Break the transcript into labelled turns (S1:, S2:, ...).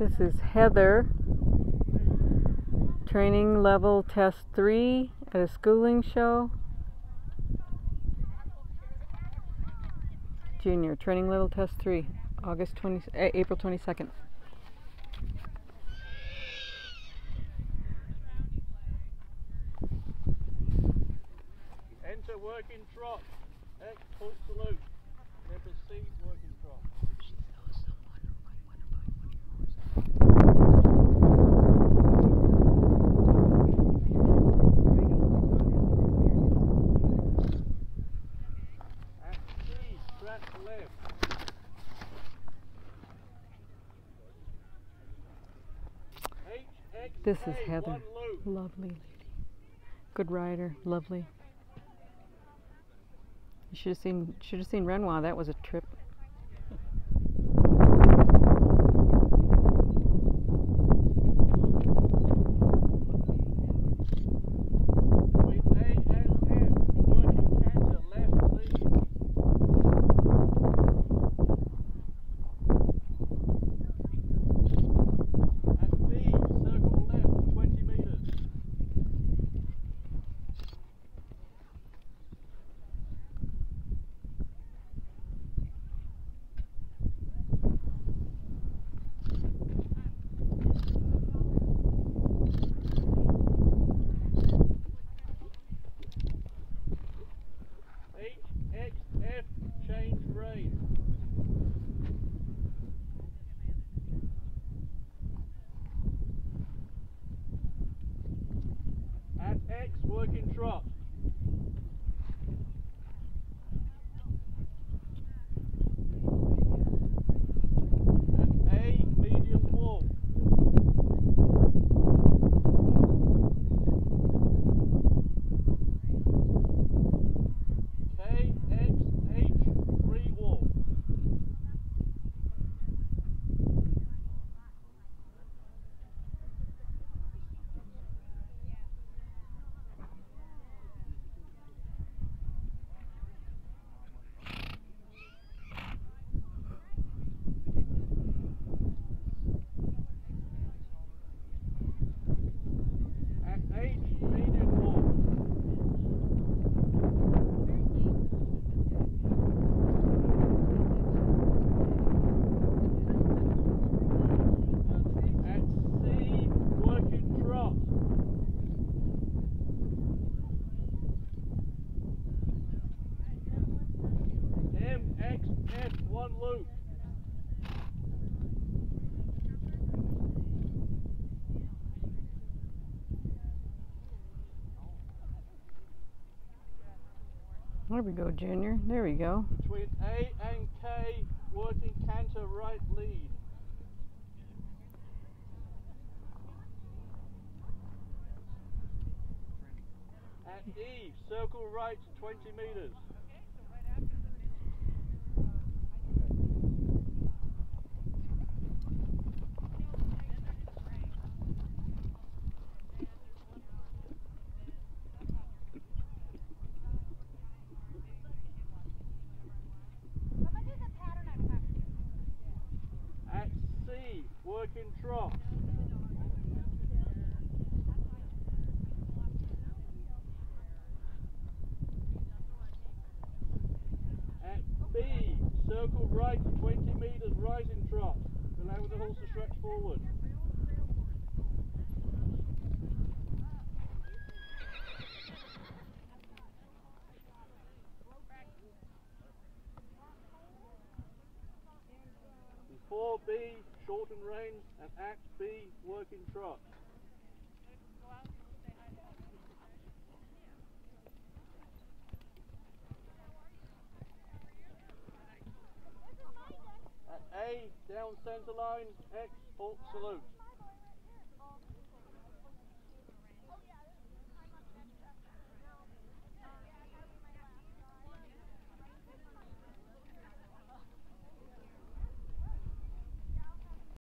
S1: This is Heather, training level test 3 at a schooling show. Junior, training level test 3, April 22nd.
S2: Enter working trot. X full salute. Then proceed working trot. At C, track left.
S1: This is Heather, lovely lady, good rider, lovely. You should have seen Renoir. That was a trip.
S2: HXF, change rein. At X, working trot. At A, medium walk. MXF, one loop.
S1: There we go, Junior. There we go.
S2: Between A and K, working canter right lead. At E, circle right 20 meters. At C, working trot. At B, circle right 20 meters, rising trot. Allow the horse to stretch forward. Before B, shorten reins, and at B, working trot. At A, down centre line, X, halt salute.